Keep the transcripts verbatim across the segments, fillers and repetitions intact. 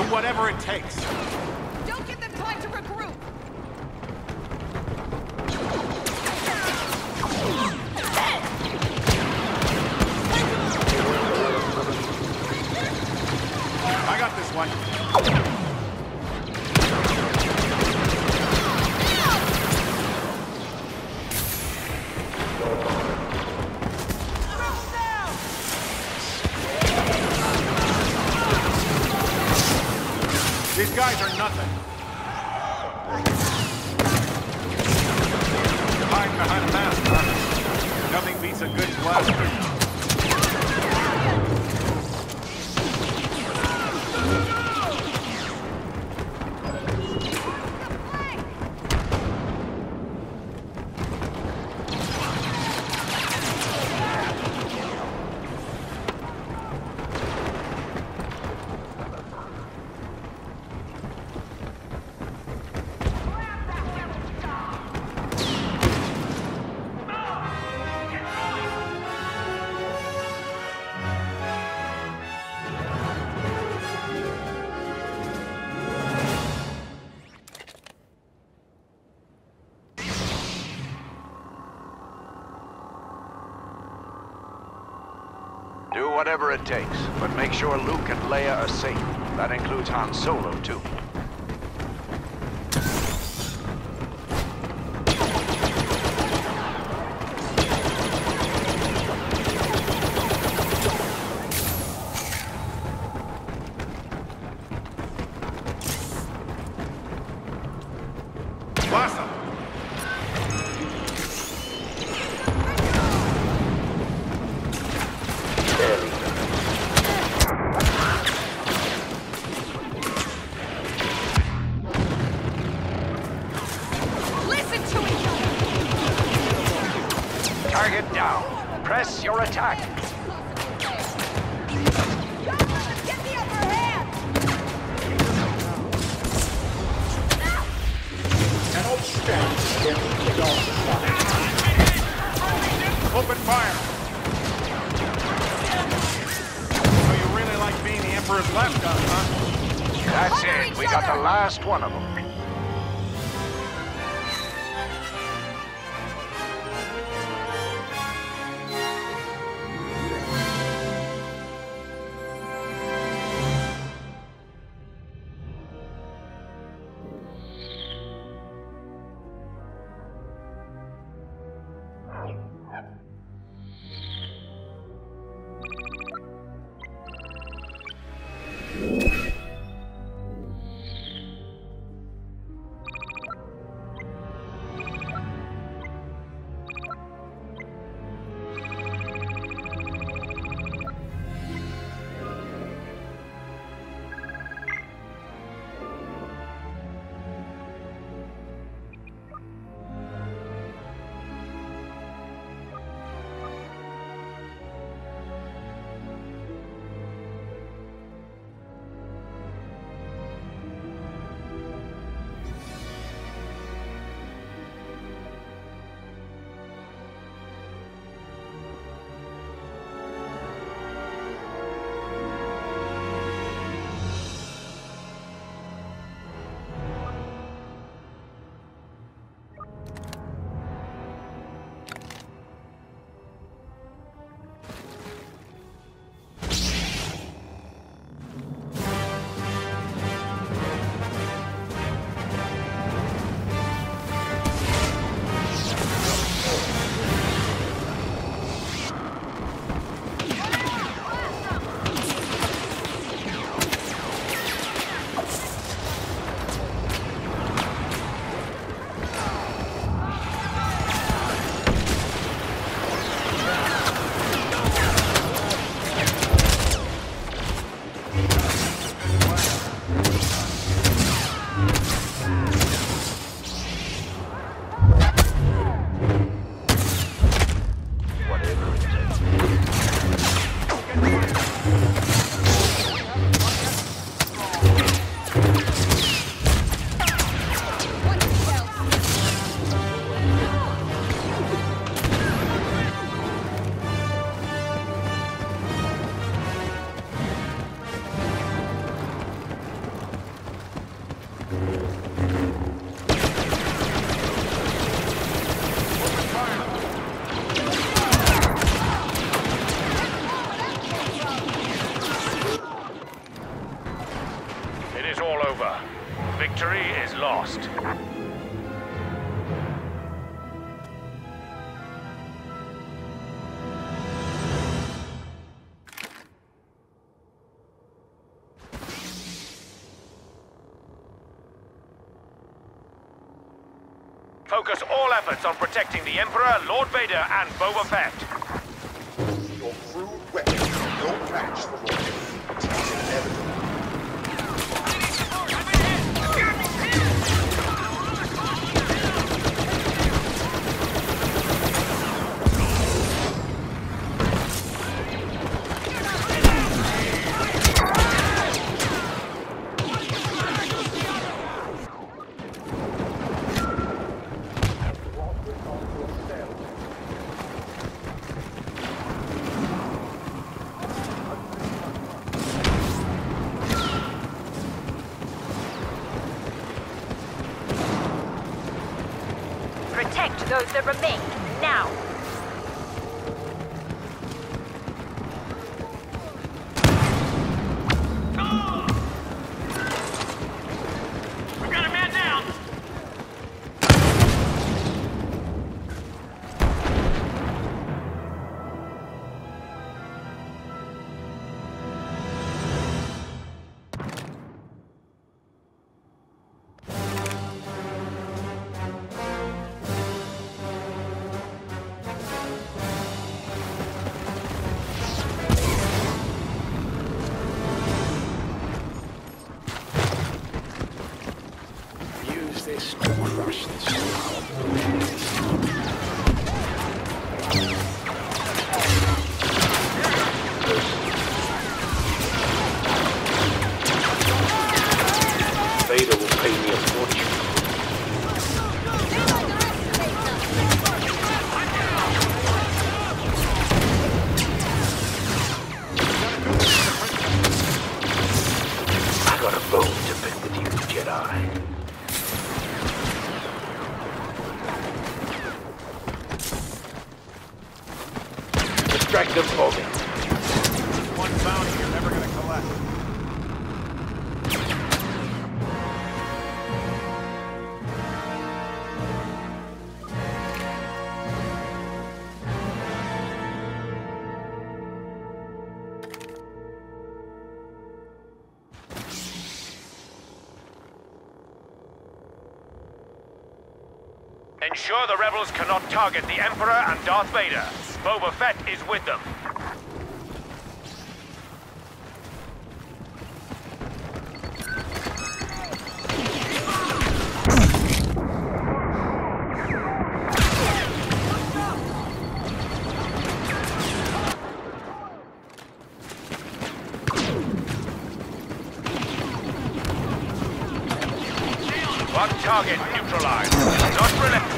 whatever it takes. Don't give them time to regroup. I got this one. These guys are nothing. Hide behind a mask, huh? Nothing beats a good blaster. Do whatever it takes, but make sure Luke and Leia are safe. That includes Han Solo, too. Blast them! Target down. Press your attack. Get the upper hand! Cannot stand against the dark side. Open fire! So you really like being the Emperor's left gun, huh? That's it. We got the last one of them. It is all over. Victory is lost. Focus all efforts on protecting the Emperor, Lord Vader, and Boba Fett. Your crude weapons are no match for Lord Vader. It's inevitable. Protect those that remain, now! We've got a man down! Use this to crush this. Vader will pay me a fortune. I got a bone to pick with you, Jedi. Distract them for me. One bounty you're never gonna collect. Ensure the rebels cannot target the Emperor and Darth Vader. Boba Fett is with them. One target neutralized. Not relenting.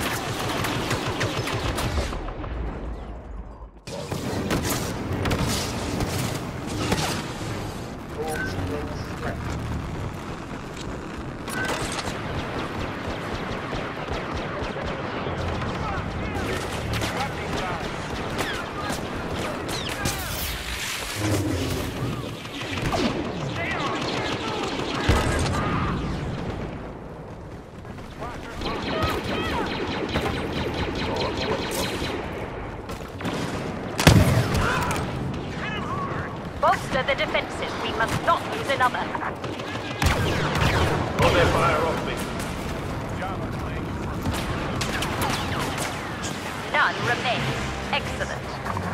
Bolster the defenses. We must not lose another. Hold their fire off me. None remain. Excellent.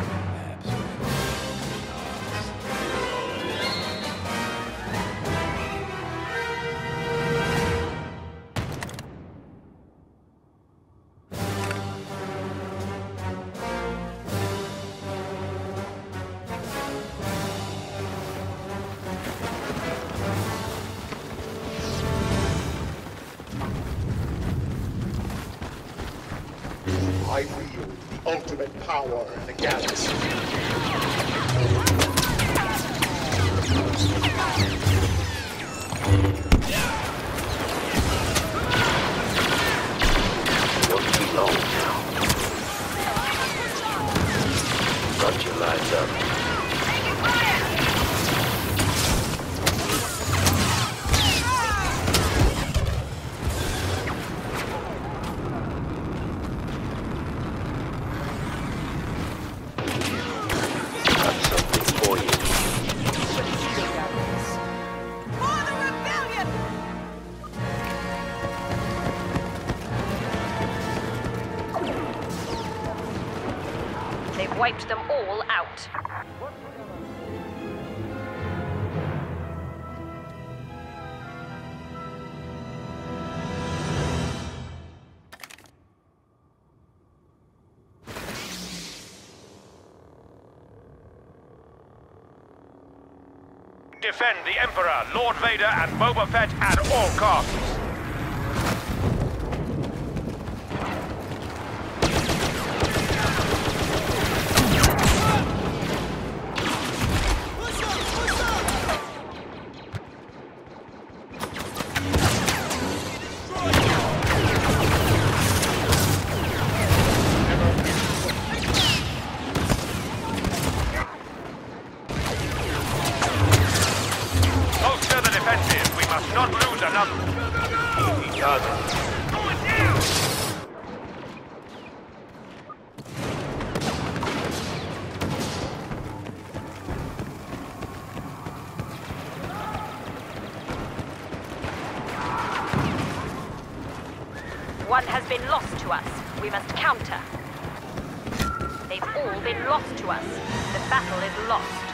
I wield the ultimate power in the galaxy. wiped them all out. Defend the Emperor, Lord Vader, and Boba Fett at all costs. Not lose another. Easy target. Going down! One has been lost to us. We must counter. They've all been lost to us. The battle is lost.